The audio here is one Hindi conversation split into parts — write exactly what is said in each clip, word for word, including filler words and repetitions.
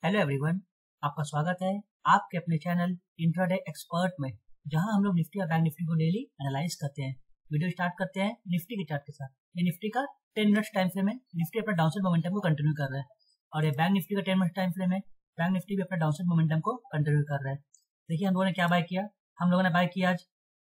हेलो एवरीवन, आपका स्वागत है आपके अपने चैनल इंट्राडे एक्सपर्ट में, जहां हम लोग निफ्टी और बैंक निफ्टी को डेली एनालाइज करते हैं। वीडियो स्टार्ट करते हैं निफ्टी के चार्ट के साथ। ये निफ्टी का टेन मिनट्स टाइम फ्रेम है। निफ्टी अपना डाउनसाइड मोमेंटम को कंटिन्यू कर रहा है और ये बैंक निफ्टी का टेन मिनट्स टाइम फ्रेम है। बैंक निफ्टी भी अपना डाउनसाइड मोमेंटम को कंटिन्यू कर रहा है। देखिए हम लोगों ने क्या बाय किया। हम लोगों ने बाय किया आज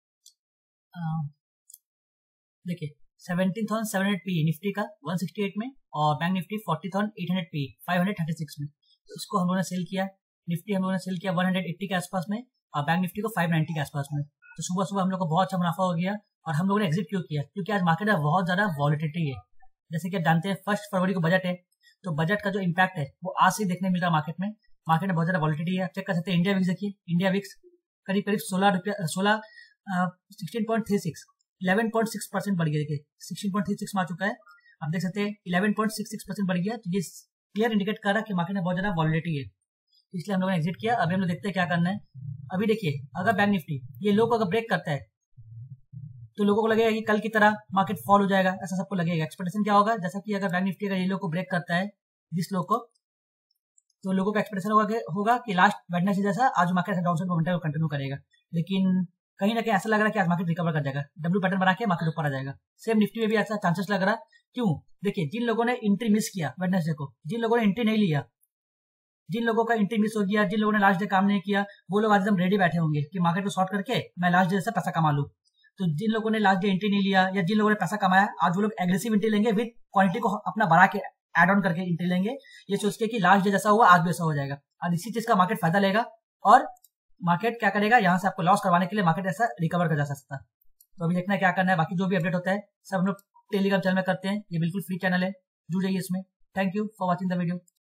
देखिए seventeen thousand seven hundred P Nifty का वन सिक्सटी एट में और bank Nifty forty thousand eight hundred P five hundred thirty six में। उसको हम लोगों ने सेल किया। निफ्टी हम लोगों ने सेल किया वन हंड्रेड एट्टी के आसपास में और बैंक निफ्टी को फाइव नाइंटी के आसपास में। तो सुबह सुबह हम लोग को बहुत अच्छा मुनाफा हो गया और हम लोगों ने एग्जिट क्यों किया? क्योंकि आज मार्केट में बहुत ज्यादा वॉलिटिलिटी है। जैसे कि आप जानते हैं फर्स्ट फरवरी को बजट है, तो बजट का जो इम्पैक्ट है वो आज से देखने मिल रहा है मार्केट में। मार्केट में बहुत ज्यादा वॉलिटिलिटी है। आप चेक कर सकते हैं इंडिया विक्स। देखिए इंडिया विक्स करीब करीब सोलह रुपया सोलह sixteen point three six eleven point six percent बढ़ गया। देखिए सिक्सटीन पॉइंट थ्री सिक्स में आ चुका है। आप देख सकते हैं eleven point six six percent बढ़ गया। तो ये क्लियर इंडिकेट कर रहा है कि मार्केट में बहुत ज्यादा वॉलिटिलिटी है, इसलिए हम लोगों ने एग्जिट किया। अभी हम लोग देखते हैं क्या करना है। अभी देखिए अगर बैंक निफ्टी ये लो को अगर ब्रेक करता है तो लोगों को लगेगा कि कल की तरह मार्केट फॉल हो जाएगा, ऐसा सबको लगेगा। एक्सपेक्टेशन क्या होगा? जैसा कि अगर बैंक निफ्टी अगर ये लो को ब्रेक करता है जिस लो को, तो लोगों का एक्सपेक्टेशन होगा कि होगा कि लास्ट वेडनेसडे जैसा आज मार्केट डाउनसाइड मोमेंटम कंटिन्यू करेगा। लेकिन कहीं ना कहीं ऐसा लग रहा है कि आज मार्केट रिकवर कर जाएगा, डब्ल्यू पैटर्न बना के मार्केट ऊपर आ जाएगा। सेम निफ्टी में भी ऐसा चांसेस लग रहा है। क्यों? देखिए जिन लोगों ने एंट्री मिस किया वेडनेसडे को, जिन लोगों ने एंट्री नहीं लिया, जिन लोगों का एंट्री मिस हो गया, जिन लोगों ने लास्ट डे काम नहीं किया, वो लोग आज एकदम रेडी बैठे होंगे कि मार्केट को शॉर्ट करके मैं लास्ट डे से पैसा कमा लूं। तो जिन लोगों ने लास्ट डे एंट्री नहीं लिया या जिन लोगों ने पैसा कमाया, आज वो लोग एग्रेसिव एंट्री लेंगे, विद क्वांटिटी को अपना बढ़ा के एड ऑन करके एंट्री लेंगे, ये सोच के कि लास्ट डे जैसा हुआ आज भी ऐसा हो जाएगा। और इसी चीज का मार्केट फायदा लेगा और मार्केट क्या करेगा, यहाँ से आपको लॉस करवाने के लिए मार्केट ऐसा रिकवर कर जा सकता है। तो अभी देखना है क्या करना है। बाकी जो भी अपडेट होता है सब हम लोग टेलीग्राम चैनल में करते हैं। ये बिल्कुल फ्री चैनल है, जुड़ जाइए इसमें। Thank you for watching the video.